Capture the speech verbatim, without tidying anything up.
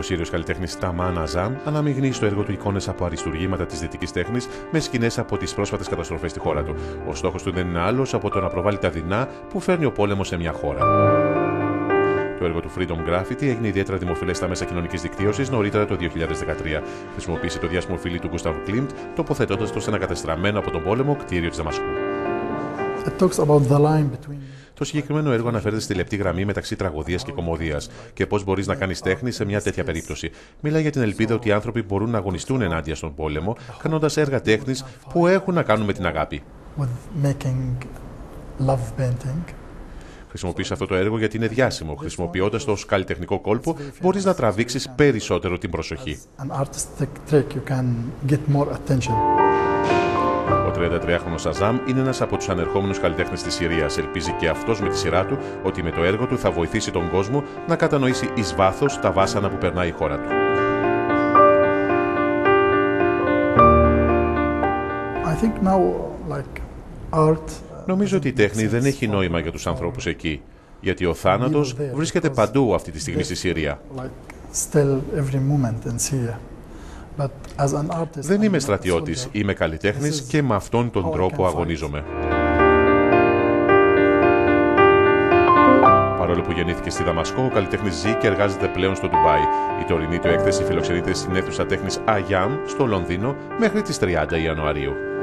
Σύριος καλλιτέχνης Ταμάν Αζάμ αναμειγνύει στο έργο του εικόνες από αριστουργήματα της δυτικής τέχνης με σκηνές από τις πρόσφατες καταστροφές στη χώρα του. Ο στόχος του δεν είναι άλλος από το να προβάλλει τα δεινά που φέρνει ο πόλεμος σε μια χώρα. Το έργο του Freedom Graffiti έγινε ιδιαίτερα δημοφιλές στα μέσα κοινωνικής δικτύωσης νωρίτερα το δύο χιλιάδες δεκατρία. Χρησιμοποίησε το διάσημο φιλί του Γκούσταβ Κλίντ, τοποθετώντας το σε ένα κατεστραμμένο από τον πόλεμο κτίριο της Δαμασκού. Το συγκεκριμένο έργο αναφέρεται στη λεπτή γραμμή μεταξύ τραγωδίας και κωμωδίας και πώς μπορείς να κάνεις τέχνη σε μια τέτοια περίπτωση. Μιλάει για την ελπίδα ότι οι άνθρωποι μπορούν να αγωνιστούν ενάντια στον πόλεμο, κάνοντας έργα τέχνης που έχουν να κάνουν με την αγάπη. Χρησιμοποιείς αυτό το έργο γιατί είναι διάσημο. Χρησιμοποιώντας το ως καλλιτεχνικό κόλπο, μπορείς να τραβήξεις περισσότερο την προσοχή. Ο τριαντατριάχρονος Αζάμ είναι ένας από τους ανερχόμενους καλλιτέχνες της Συρίας. Ελπίζει και αυτός με τη σειρά του ότι με το έργο του θα βοηθήσει τον κόσμο να κατανοήσει εις βάθος τα βάσανα που περνάει η χώρα του. I think now, like, art... Νομίζω ότι η τέχνη δεν έχει νόημα για τους ανθρώπους εκεί, γιατί ο θάνατος βρίσκεται παντού αυτή τη στιγμή στη Συρία. Δεν είμαι στρατιώτης, είμαι καλλιτέχνης και με αυτόν τον τρόπο αγωνίζομαι. Παρόλο που γεννήθηκε στη Δαμασκό, ο καλλιτέχνης ζει και εργάζεται πλέον στο Ντουμπάι. Η τωρινή του έκθεση φιλοξενείται στην αίθουσα τέχνης Αγιάμ στο Λονδίνο μέχρι τις τριάντα Ιανουαρίου.